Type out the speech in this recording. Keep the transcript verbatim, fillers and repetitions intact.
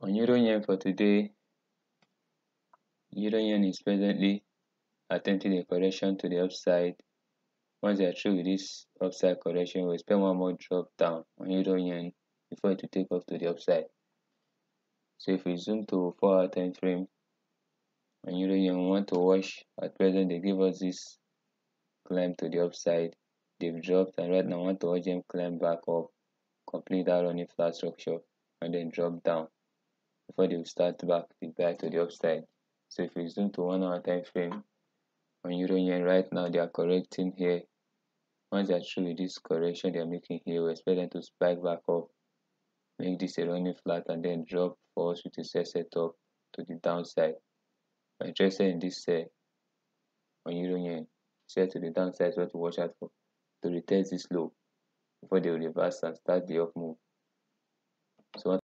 On Euro Yen for today, Euro Yen is presently attempting a correction to the upside. Once they are through with this upside correction, we expect one more drop down on Euro Yen before it will take off to the upside. So if we zoom to four hour time frame on Euro Yen, we want to watch. At present, they give us this climb to the upside. They've dropped, and right now I want to watch them climb back up, complete that running flat structure, and then drop down before they will start back the back to the upside. So if we zoom to one hour time frame on Euro Yen, right now they are correcting here. Once they are through with this correction they are making here, we expect them to spike back up, make this a running flat, and then drop for us with a set setup to the downside. If you're interested in this uh, on Euro Yen, set to the downside is what to watch out for, to retest this low before they will reverse and start the up move. So